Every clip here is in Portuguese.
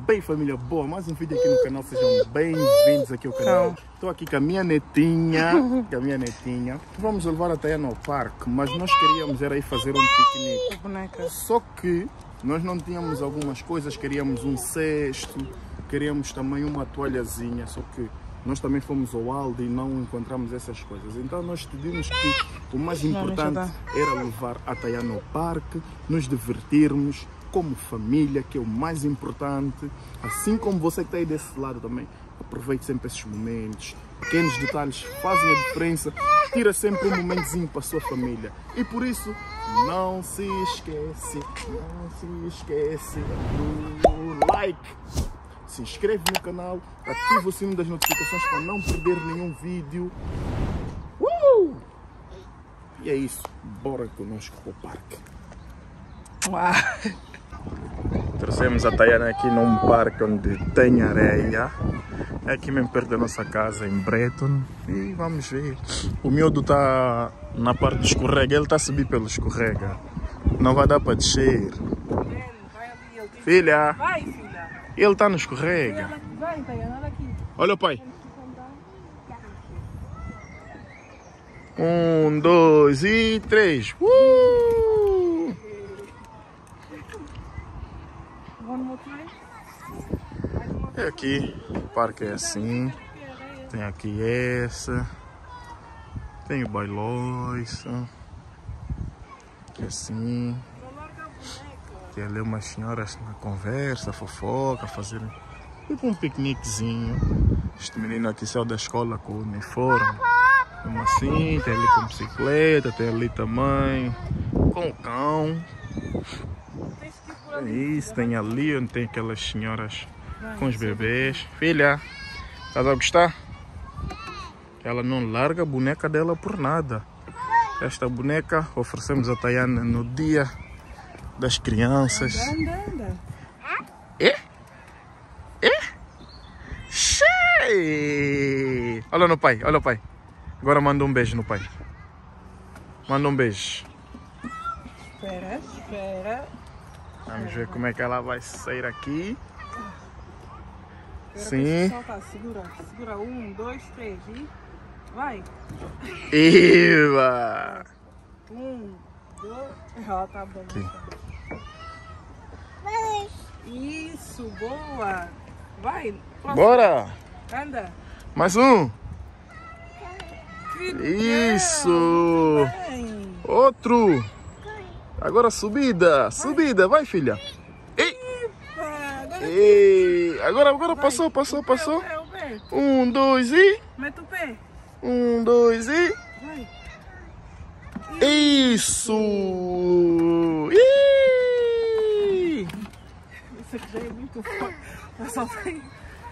Bem, família boa, mais um vídeo aqui no canal, sejam bem-vindos aqui ao canal. Estou aqui com a minha netinha, Vamos levar a Tayana ao parque, mas nós queríamos era ir fazer um piquenique. Só que nós não tínhamos algumas coisas, queríamos um cesto, queríamos também uma toalhazinha, só que nós também fomos ao Aldi e não encontramos essas coisas. Então nós decidimos que o mais importante era levar a Tayana ao parque, nos divertirmos como família, que é o mais importante. Assim como você que está aí desse lado também, aproveite sempre esses momentos. Pequenos detalhes fazem a diferença. Tira sempre um momentozinho para a sua família. E por isso, não se esquece do like. Se inscreve no canal, ativa o sino das notificações para não perder nenhum vídeo. E é isso, bora conosco para o parque. Trouxemos a Tayana aqui num parque onde tem areia. É aqui mesmo perto da nossa casa, em Breton. E vamos ver. O miúdo está na parte do escorrega, ele está a subir pelo escorrega. Não vai dar para descer. Filha! Vai, filha! Ele está no escorrega. Vai, Tayana, olha aqui. Olha o pai. 1, 2 e 3. É aqui, o parque é assim. Tem aqui essa. Tem o bailóiça. Aqui assim. Tem ali umas senhoras na conversa, fofoca, fazendo tipo um piqueniquezinho. Este menino aqui saiu da escola com o uniforme. Como assim, tem ali com bicicleta, tem ali também com o cão. É isso, tem ali onde tem aquelas senhoras com os bebês. Filha, estás a gostar? Ela não larga a boneca dela por nada. Esta boneca oferecemos a Tayana no dia das crianças. Anda. Cheio! Olha no pai, olha o pai. Agora manda um beijo no pai. Manda um beijo. Espera. Vamos ver como é que ela vai sair aqui. Sim. Segura. 1, 2, 3 e vai. Iva! 1, 2. Ó, tá bom. Isso, boa. Vai. Próximo. Bora! Anda. Mais um. Isso. Isso! Outro! Agora subida! Subida! Vai, filha! Ei! Agora passou! 1, 2 e... Mete o pé! 1, 2 e... Vai! Isso! Isso aqui já é muito forte. Só tem...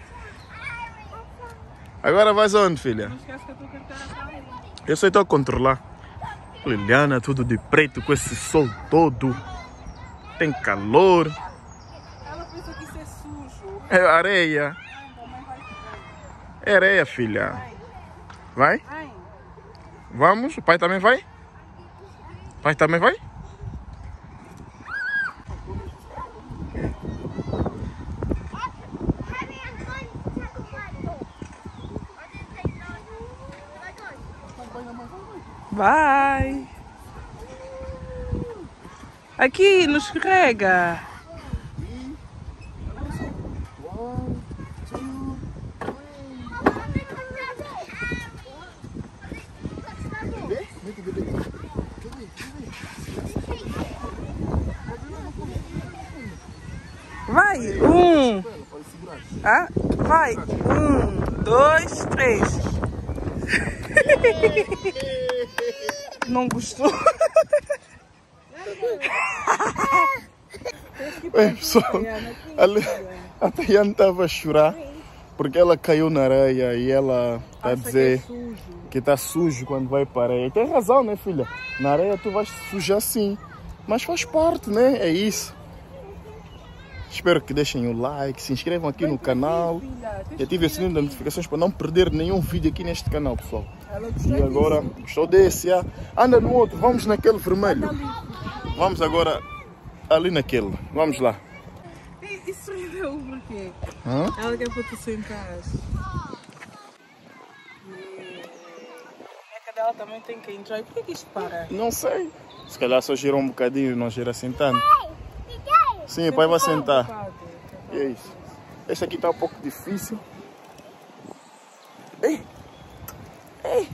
Agora vais onde, filha? Não esquece que a tua carteira está aí. Eu só estou a controlar. Liliana, tudo de preto com esse sol todo. Tem calor. Ela pensa que isso é sujo. É areia. É areia, filha. Vai? Vamos? O pai também vai? O pai também vai? Vai! Aqui, nos escorrega! Vai! Vai! 1, 2, 3. Não gostou? Pessoal, a Tayana estava a chorar porque ela caiu na areia e ela está a dizer que está sujo quando vai para a areia. E tem razão, né, filha? Na areia tu vais sujar sim, mas faz parte, né? É isso. Espero que deixem o like, se inscrevam aqui no canal e ativem o sininho das notificações para não perder nenhum vídeo aqui neste canal, pessoal. E agora, gostou desse? Anda no outro, vamos naquele vermelho. Vamos agora ali naquele. Vamos lá. Isso é o por quê? Hã? Ela quer para tu sentar. A dela também tem que entrar. E por que isto para? Não sei. Se calhar só gira um bocadinho e não gira sentando. Sim, o pai vai sentar. E é isso. Este aqui está um pouco difícil. Ei! Ei!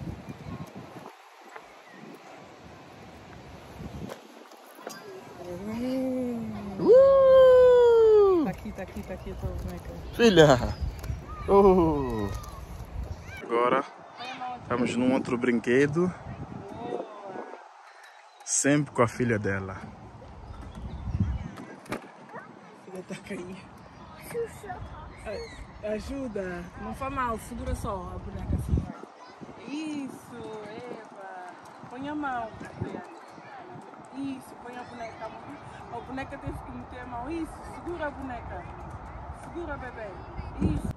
Tá aqui a tua boneca. Filha! Agora estamos num outro brinquedo. Sempre com a filha dela. A filha está a cair. Ajuda! Não faz mal, segura só a boneca assim. Isso, Eva! Põe a mão. Isso, põe a boneca. A boneca teve que meter a mão. Isso, segura a boneca. Segura, bebê. Isso.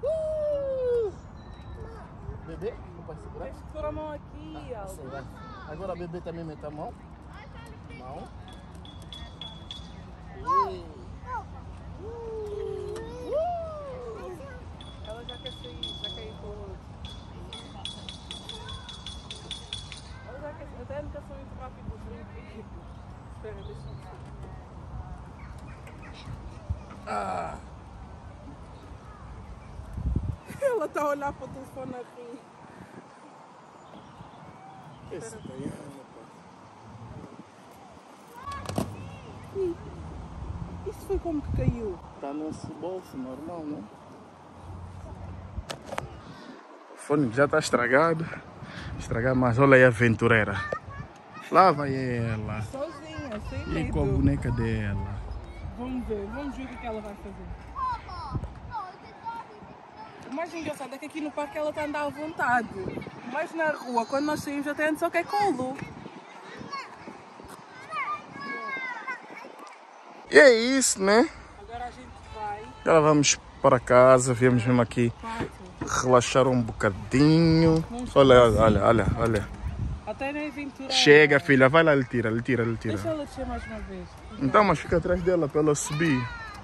Bebê? Não pode segurar? Tens que pôr a mão aqui, Aldo. Agora a bebê também mete a mão. Mão. Ela já quer sair, já quer ir para o outro. Ela já quer. Até nunca sou muito rápido os brinquedos. Espera, deixa-me ver. Ela está a olhar para o telefone a rir. Esse daí, Isso foi como que caiu? está no nosso bolso normal, não? O fone já está estragado. Mas olha aí a aventureira. Lá vai ela. Sozinha, sem E medo. com a boneca dela. Vamos ver o que ela vai fazer. O mais engraçado é que aqui no parque ela está a andar à vontade. Mas na rua, quando nós saímos, até antes só quer colo. E é isso, né? Agora a gente vai. Agora vamos para casa. Viemos mesmo aqui relaxar um bocadinho. Olha. Até nem aventura. Chega, filha. Vai lá, ele tira. Deixa ela descer mais uma vez. Então, mas fica atrás dela para ela subir.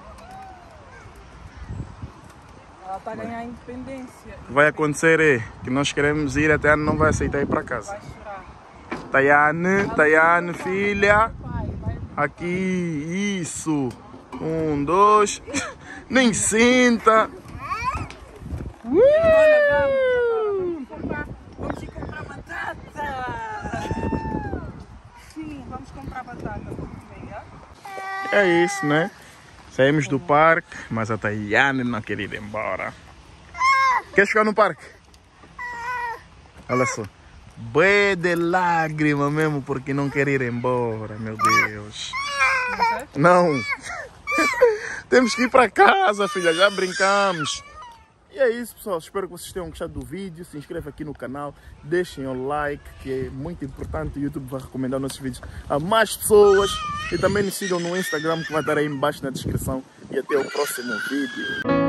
Ela está a ganhar independência. O que vai acontecer é que nós queremos ir, a Tayane não vai aceitar ir para casa. Vai chorar. Tayane, filha. Aqui, isso. 1, 2. Nem senta. Olha, vamos ir comprar batata. Sim, vamos comprar batata. É isso, né? Saímos do parque, mas a Tayane não quer ir embora. Quer ficar no parque? Olha só. Bué de lágrima mesmo, porque não quer ir embora, meu Deus. Não. Temos que ir para casa, filha. Já brincamos. E é isso, pessoal. Espero que vocês tenham gostado do vídeo. Se inscreva aqui no canal. Deixem o like, que é muito importante. O YouTube vai recomendar nossos vídeos a mais pessoas. E também nos sigam no Instagram, que vai estar aí embaixo na descrição. E até o próximo vídeo.